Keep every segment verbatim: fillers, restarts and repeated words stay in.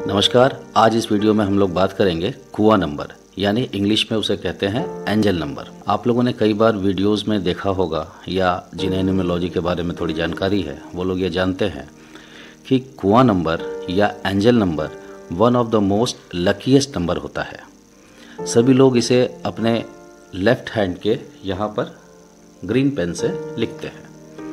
नमस्कार। आज इस वीडियो में हम लोग बात करेंगे कुआं नंबर, यानी इंग्लिश में उसे कहते हैं एंजल नंबर। आप लोगों ने कई बार वीडियोस में देखा होगा या जिन्हें न्यूमरोलॉजी के बारे में थोड़ी जानकारी है वो लोग ये जानते हैं कि कुआं नंबर या angel number one of the most luckiest number होता है। सभी लोग इसे अपने लेफ्ट हैंड के यहाँ पर ग्रीन पेन से लिखते हैं।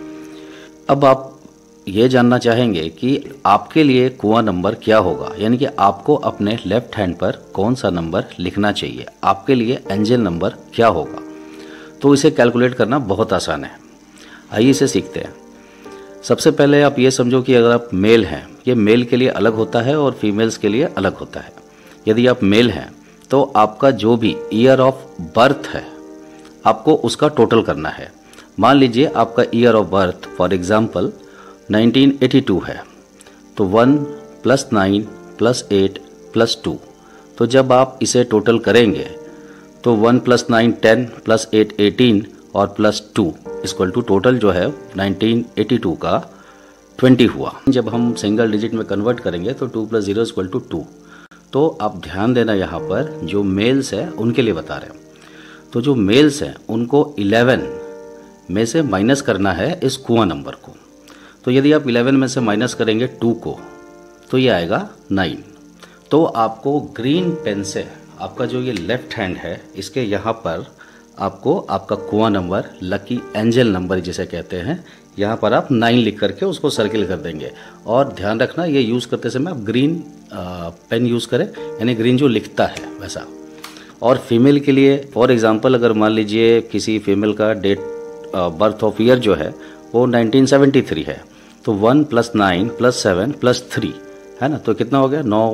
अब आप ये जानना चाहेंगे कि आपके लिए कुआं नंबर क्या होगा, यानी कि आपको अपने लेफ्ट हैंड पर कौन सा नंबर लिखना चाहिए, आपके लिए एंजल नंबर क्या होगा। तो इसे कैलकुलेट करना बहुत आसान है। आइए इसे सीखते हैं। सबसे पहले आप ये समझो कि अगर आप मेल हैं, ये मेल के लिए अलग होता है और फीमेल्स के लिए अलग होता है। यदि आप मेल हैं तो आपका जो भी ईयर ऑफ बर्थ है आपको उसका टोटल करना है। मान लीजिए आपका year of birth for example nineteen eighty two है, तो one plus nine plus eight plus two. तो जब आप इसे टोटल करेंगे तो one plus nine ten plus eight eighteen और plus two equal to total जो है नाइनटीन एटी टू का ट्वेंटी हुआ। जब हम सिंगल डिजिट में कन्वर्ट करेंगे तो two plus zero equal to two. तो आप ध्यान देना, यहाँ पर जो मेल्स हैं उनके लिए बता रहे हैं। तो जो मेल्स हैं उनको इलेवन में से माइनस करना है इस कुआं नंबर को। तो यदि आप इलेवन में से माइनस करेंगे टू को तो ये आएगा नाइन। तो आपको ग्रीन पेन से आपका जो ये लेफ्ट हैंड है इसके यहाँ पर आपको आपका कुआं नंबर, लकी एंजल नंबर जिसे कहते हैं, यहाँ पर आप नाइन लिख करके उसको सर्किल कर देंगे। और ध्यान रखना, ये यूज़ करते समय आप ग्रीन पेन यूज़ करें, यानी ग्रीन जो लिखता है वैसा। और फीमेल के लिए फॉर एग्जांपल अगर मान लीजिए किसी फीमेल का डेट बर्थ ऑफ ईयर जो है वो नाइनटीन सेवेंटी थ्री है, तो one plus nine plus seven plus three है ना, तो कितना हो गया नौ।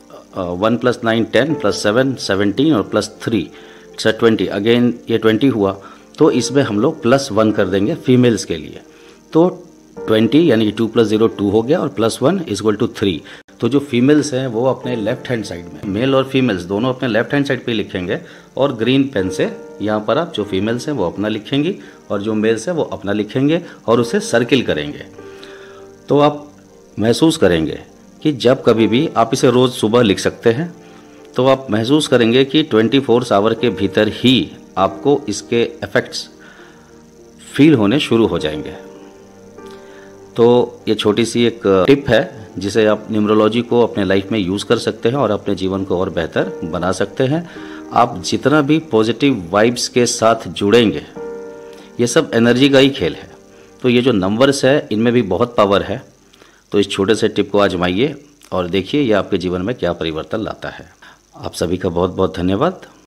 One plus nine ten plus seven seventeen और plus three it's twenty. Again ये ट्वेंटी हुआ, तो इसमें हम लोग प्लस वन कर देंगे फीमेल्स के लिए। तो ट्वेंटी यानी कि टू प्लस जीरो टू हो गया और plus one is equal to three. तो जो फीमेल्स हैं वो अपने लेफ्ट हैंड साइड में, मेल और फीमेल्स दोनों अपने लेफ्ट हैंड साइड पे लिखेंगे और ग्रीन पेन से यहाँ पर आप जो फीमेल्स हैं वो अपना लिखेंगी और जो मेल्स हैं वो अपना लिखेंगे और उसे सर्किल करेंगे। तो आप महसूस करेंगे कि जब कभी भी आप इसे रोज़ सुबह लिख सकते हैं, तो आप महसूस करेंगे कि ट्वेंटी फोर आवर के भीतर ही आपको इसके इफ़ेक्ट्स फील होने शुरू हो जाएंगे। तो ये छोटी सी एक टिप है जिसे आप न्यूमरोलॉजी को अपने लाइफ में यूज़ कर सकते हैं और अपने जीवन को और बेहतर बना सकते हैं। आप जितना भी पॉजिटिव वाइब्स के साथ जुड़ेंगे, ये सब एनर्जी का ही खेल है। तो ये जो नंबर्स है इनमें भी बहुत पावर है। तो इस छोटे से टिप को आजमाइए और देखिए ये आपके जीवन में क्या परिवर्तन लाता है। आप सभी का बहुत बहुत धन्यवाद।